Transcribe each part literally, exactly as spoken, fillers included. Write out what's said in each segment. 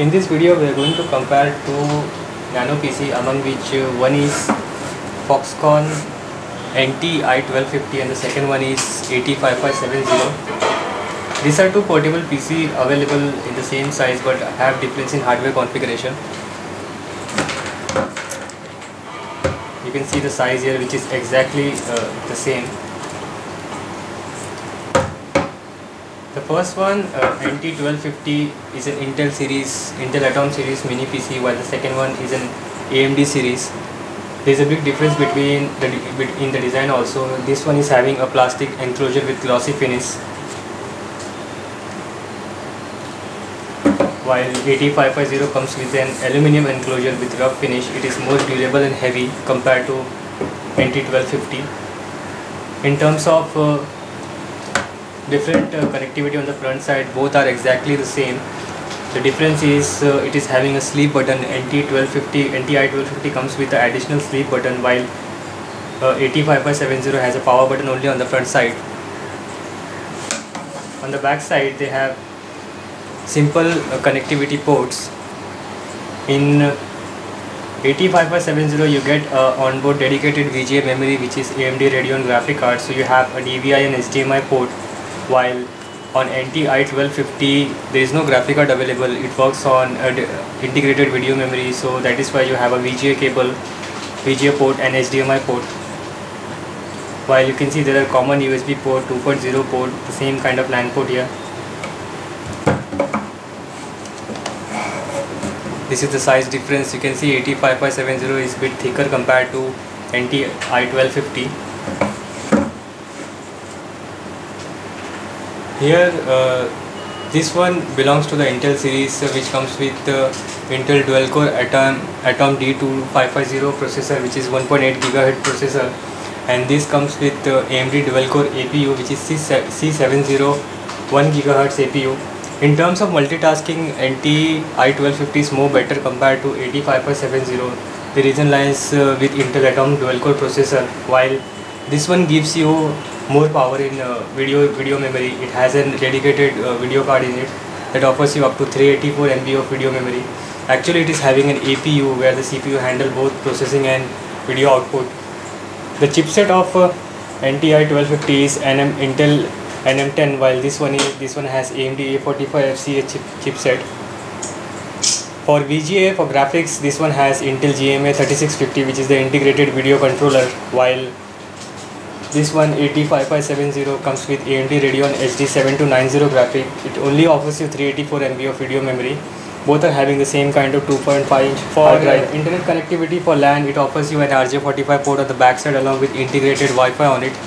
In this video we are going to compare two nano P C, among which uh, one is Foxconn N T I twelve fifty and the second one is A T five five seven zero. These are two portable P C available in the same size but have difference in hardware configuration. You can see the size here, which is exactly uh, the same. The first one, uh, N T twelve fifty, is an Intel series, Intel Atom series mini P C, while the second one is an A M D series. There is a big difference between the in the design also. This one is having a plastic enclosure with glossy finish, while A T five five zero comes with an aluminium enclosure with rough finish. It is more durable and heavy compared to N T twelve fifty. In terms of uh, different uh, connectivity on the front side, both are exactly the same. The difference is uh, it is having a sleep button. N T twelve fifty, N T I twelve fifty comes with an additional sleep button, while uh, A T five five seven zero has a power button only on the front side. On the back side they have simple uh, connectivity ports. In uh, A T five five seven zero you get uh, onboard dedicated V G A memory, which is A M D Radeon graphic card, so you have a D V I and H D M I port, while on N T I twelve fifty there is no graphic card available. It works on uh, integrated video memory, so that is why you have a V G A cable, V G A port and H D M I port. While you can see there are common U S B port, two point zero port, the same kind of LAN port here. This is the size difference. You can see A T five five seven zero is a bit thicker compared to N T I twelve fifty. Here uh, this one belongs to the Intel series, uh, which comes with uh, Intel dual core Atom Atom D two five five zero processor, which is one point eight gigahertz processor, and this comes with uh, A M D dual core A P U, which is C seven zero one gigahertz A P U. In terms of multitasking, N T I twelve fifty is more better compared to A T five five seven zero. The reason lies uh, with Intel Atom dual core processor, while this one gives you more power in uh, video video memory. It has a dedicated uh, video card in it that offers you up to three eighty-four M B of video memory. Actually, it is having an A P U where the C P U handle both processing and video output. The chipset of uh, N T I twelve fifty is N M Intel N M ten, while this one is this one has A M D A forty-five F C A chip, chipset. For V G A, for graphics, this one has Intel G M A thirty-six fifty, which is the integrated video controller, while this one A T five five seven zero comes with A M D Radeon H D seven two nine zero graphic. It only offers you three eighty-four M B of video memory. Both are having the same kind of two point five inch hard drive. For internet connectivity for LAN, it offers you an R J forty-five port on the back side along with integrated Wi-Fi on it.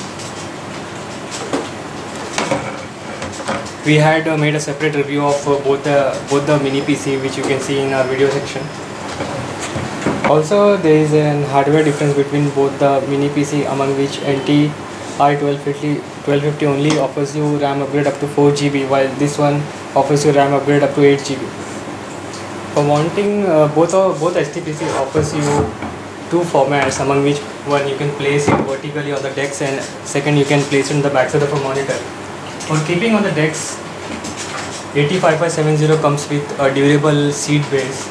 We had uh, made a separate review of uh, both the both the mini P C, which you can see in our video section. Also, there is a hardware difference between both the mini P C, among which N T I twelve fifty only offers you RAM upgrade up to four G B, while this one offers you RAM upgrade up to eight G B. For mounting, uh, both of, both S T P C offers you two formats, among which one you can place it vertically on the decks and second you can place it on the backside of a monitor. For keeping on the decks, A T five five seven zero comes with a durable seat base,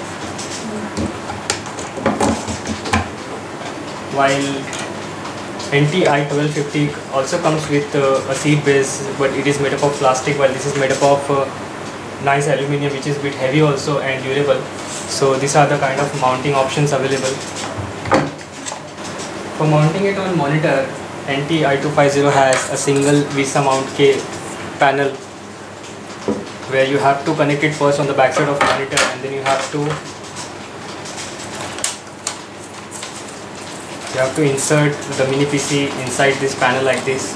while N T I twelve fifty also comes with uh, a seat base, but it is made up of plastic, while this is made up of uh, nice aluminium, which is a bit heavy also and durable. So these are the kind of mounting options available. For mounting it on monitor, N T I two fifty has a single VESA mount K panel, where you have to connect it first on the backside of monitor, and then you have to You have to insert the mini P C inside this panel like this.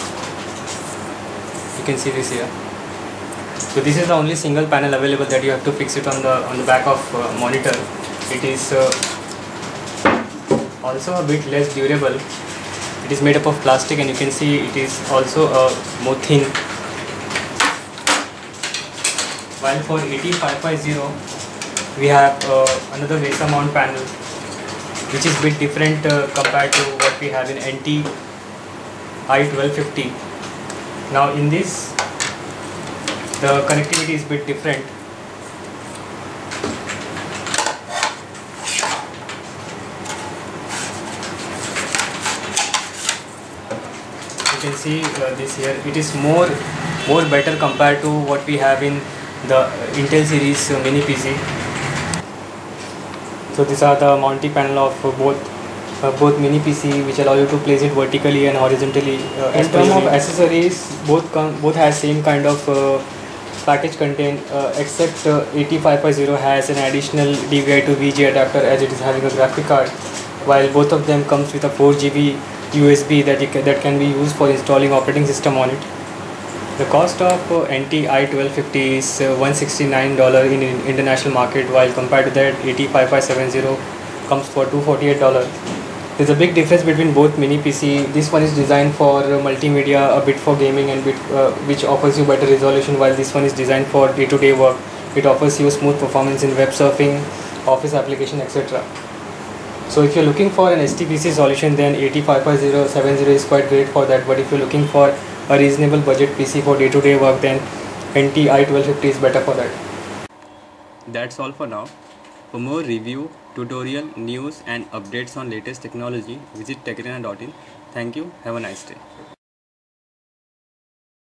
You can see this here. So this is the only single panel available that you have to fix it on the on the back of uh, monitor. It is uh, also a bit less durable. It is made up of plastic, and you can see it is also uh, more thin. While for A T five five zero we have uh, another VESA mount panel, which is a bit different uh, compared to what we have in N T I twelve fifty. Now in this, the connectivity is a bit different. you can see uh, this here. It is more more better compared to what we have in the Intel series uh, mini P C. So these are the mounting panel of uh, both uh, both mini P C, which allow you to place it vertically and horizontally. Uh, in terms of accessories, both com both has same kind of uh, package content, uh, except uh, eighty-five fifty has an additional D V I to V G A adapter, as it is having a graphic card, while both of them comes with a four G B U S B that you ca that can be used for installing operating system on it. The cost of uh, N T I twelve fifty is uh, one hundred sixty-nine dollars in, in international market, while compared to that eighty-five five seventy comes for two hundred forty-eight dollars. There's a big difference between both mini P C. This one is designed for uh, multimedia, a bit for gaming, and bit uh, which offers you better resolution, while this one is designed for day-to-day work. It offers you smooth performance in web surfing, office application, et cetera. So if you're looking for an S T P C solution, then eighty-five fifty seventy is quite great for that. But if you're looking for a reasonable budget P C for day-to-day work, then N T I twelve fifty is better for that. That's all for now. For more review, tutorial, news and updates on latest technology, visit techarena dot in. Thank you. Have a nice day.